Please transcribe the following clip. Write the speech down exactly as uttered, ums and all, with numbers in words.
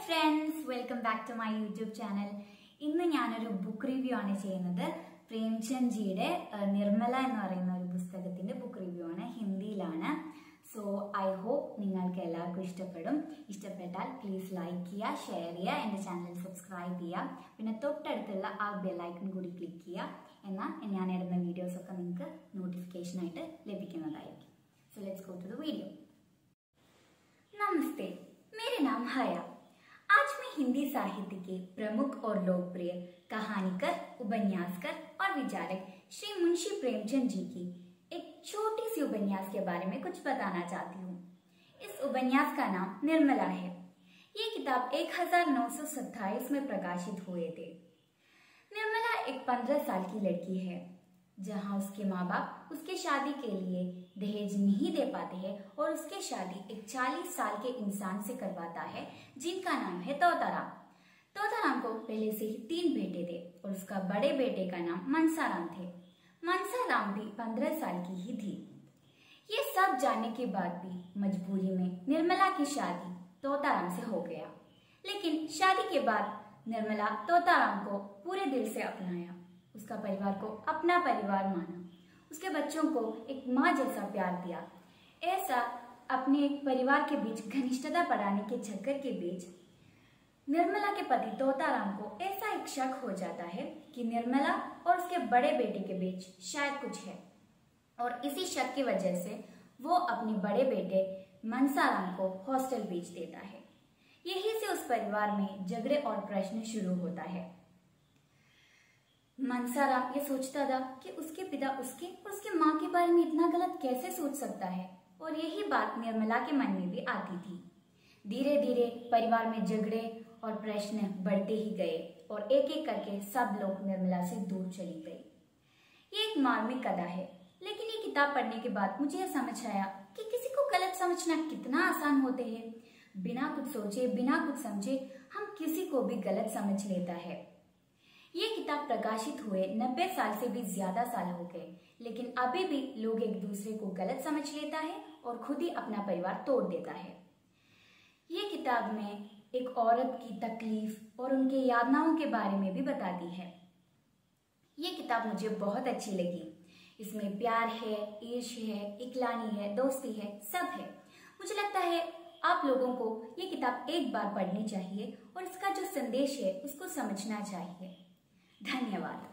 Friends, welcome back to my YouTube channel. ഇന്ന് ഞാനൊരു book review ആണ് ചെയ്യുന്നത്. പ്രേംചന്ദ് ജിയുടെ നിർമ്മല എന്ന് പറയുന്ന ഒരു പുസ്തകത്തിന്റെ ബുക്ക് റിവ്യൂ ആണ്, ഹിന്ദിയിലാണ്. സോ ഐ ഹോപ്പ് നിങ്ങൾക്ക് എല്ലാവർക്കും ഇഷ്ടപ്പെടും. ഇഷ്ടപ്പെട്ടാൽ പ്ലീസ് ലൈക്ക് ചെയ്യുക, ഷെയർ ചെയ്യുക, എൻ്റെ ചാനൽ സബ്സ്ക്രൈബ് ചെയ്യുക, പിന്നെ തൊട്ടടുത്തുള്ള ആ ബെല്ലൈക്കൺ കൂടി ക്ലിക്ക് ചെയ്യുക. എന്നാൽ ഞാൻ ഇടുന്ന വീഡിയോസൊക്കെ നിങ്ങൾക്ക് നോട്ടിഫിക്കേഷനായിട്ട് ലഭിക്കുന്നതായിരിക്കും. So let's go to the video. नमस्ते, मेरे नाम हया. आज मैं हिंदी साहित्य के प्रमुख और लोकप्रिय कहानीकर, उपन्यासकर और विचारक श्री मुंशी प्रेमचंद जी की एक छोटी सी उपन्यास के बारे में कुछ बताना चाहती हूँ. इस उपन्यास का नाम निर्मला है. ये किताब एक हजार नौ सौ सत्ताईस में प्रकाशित हुए थे. निर्मला एक पंद्रह साल की लड़की है, जहाँ उसके माँ बाप उसके शादी के लिए दहेज नहीं दे पाते हैं और उसके शादी एक चालीस साल के इंसान से करवाता है, जिनका नाम है तोताराम. तोताराम को पहले से ही तीन बेटे थे और उसका बड़े बेटे का नाम मनसाराम थे. मनसाराम भी पंद्रह साल की ही थी. ये सब जानने के बाद भी मजबूरी में निर्मला की शादी तोताराम से हो गया. लेकिन शादी के बाद निर्मला तोताराम को पूरे दिल से अपनाया, उसका परिवार को अपना परिवार माना, उसके बच्चों को एक माँ जैसा प्यार दिया. ऐसा अपने एक परिवार के बीच घनिष्ठता बढ़ाने के चक्कर के बीच निर्मला के पति तोताराम को ऐसा एक शक हो जाता है कि निर्मला और उसके बड़े बेटे के बीच शायद कुछ है, और इसी शक की वजह से वो अपने बड़े बेटे मनसाराम को हॉस्टल भेज देता है. यही से उस परिवार में झगड़े और प्रश्न शुरू होता है. मनसाराम ये सोचता था कि उसके पिता उसके और उसके माँ के बारे में इतना गलत कैसे सोच सकता है, और यही बात निर्मला के मन में भी आती थी. धीरे धीरे परिवार में झगड़े और प्रश्न बढ़ते ही गए और एक एक करके सब लोग निर्मला से दूर चली गई. ये एक मार्मिक कथा है, लेकिन ये किताब पढ़ने के बाद मुझे यह समझ आया कि किसी को गलत समझना कितना आसान होते है. बिना कुछ सोचे, बिना कुछ समझे हम किसी को भी गलत समझ लेता है. ये किताब प्रकाशित हुए नब्बे साल से भी ज्यादा साल हो गए, लेकिन अभी भी लोग एक दूसरे को गलत समझ लेता है और खुद ही अपना परिवार तोड़ देता है. ये किताब में एक औरत की तकलीफ और उनके यातनाओं के बारे में भी बताती है. ये किताब मुझे बहुत अच्छी लगी. इसमें प्यार है, ईर्ष्या है, इकलानी है, दोस्ती है, सब है. मुझे लगता है आप लोगों को ये किताब एक बार पढ़नी चाहिए और इसका जो संदेश है उसको समझना चाहिए. धन्यवाद.